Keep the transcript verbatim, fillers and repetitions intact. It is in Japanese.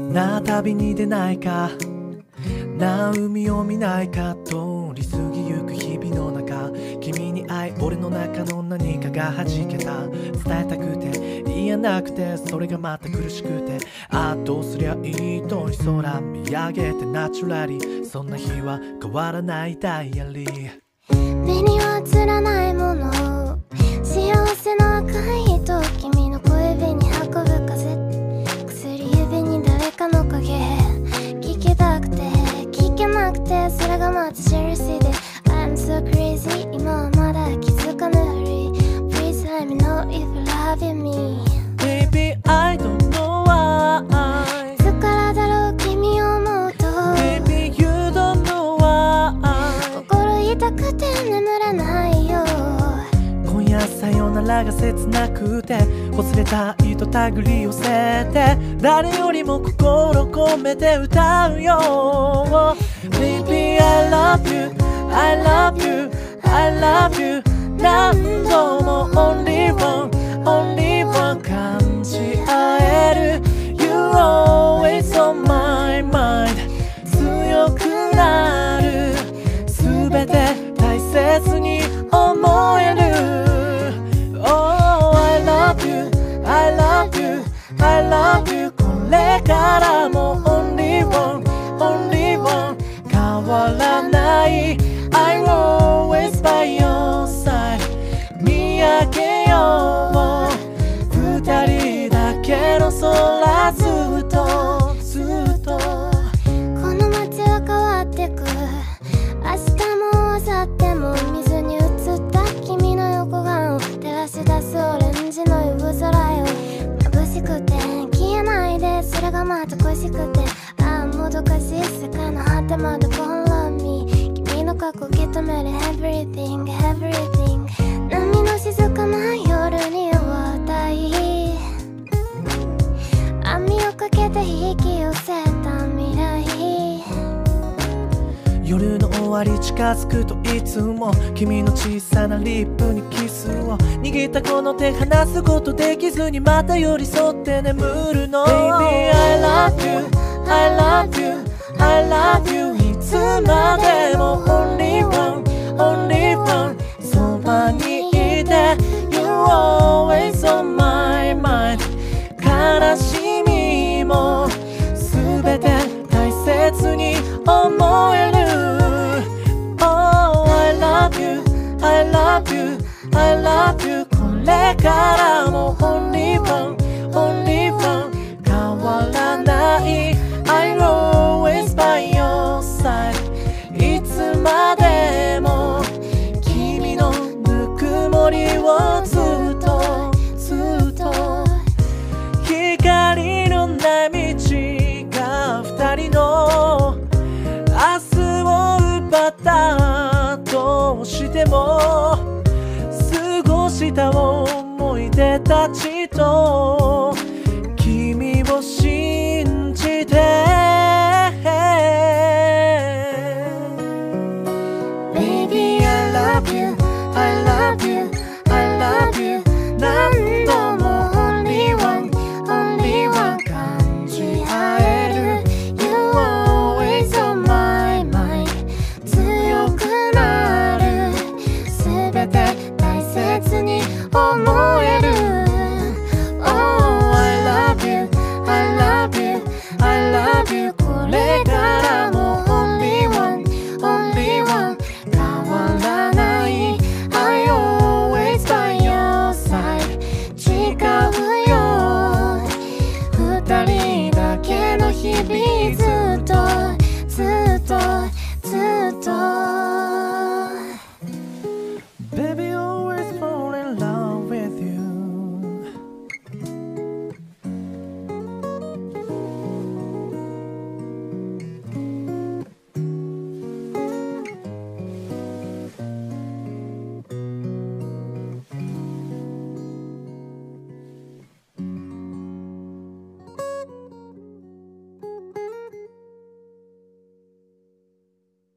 なあ旅に出ないか、なあ海を見ないか、通り過ぎゆく日々の中、君に会い俺の中の何かが弾けた。伝えたくて言えなくて、それがまた苦しくて、ああどうすりゃいいと空見上げてナチュラリー、そんな日は変わらないダイアリー。 目には映らないもの、幸せの赤い糸、君の小指に運ぶ風、薬指に誰かの影、聞きたくて聞けなくて、それがまたジェルシーで I'm so crazy、 今はまだ気づかぬふり、 Please let me know if you love me Baby I don't know why、 いつからだろう君を思うと Baby you don't know why、 心痛くて眠れないよ。 今夜さよならが切なくて、忘れたいと手繰り寄せて、誰よりも心込めて歌うよ。 Baby I love you I love you I love you、 何度も Only one Only one 感じ合える You're always on my mind、 強くなる全て大切に思える。 Oh I love you I love you I love you、 これからも Only one Only one 変わらない、 I'm always by your side、 見上げよう二人だけの空、ずっとずっとこの街は変わってく、明日も明後日も水に映った君の横顔、照らし出すオレンジの夜空よ、眩しくて消えないで、それがまた恋しくて、ああもどかしい世界の果てまで Follow me、 君の過去受け止める Everything Everything、 波の静かな夜に渡り、網をかけて引き寄せた未来、 夜の終わり近づくといつも君の小さなリップにキスを、握ったこの手離すことできずにまた寄り添って眠るの。 Baby I love you I love you I love you、 いつまでも Only one Only one そばにいて You're always on my mind、 悲しみも全て大切に思える。 Oh I love you I love you I love you、 これからも Only one Only one 変わらない、 I'm always by your side、 いつまでも君のぬくもりをずっとずっと、光のない道が二人の明日を奪ったとしても、過ごした思い出たちと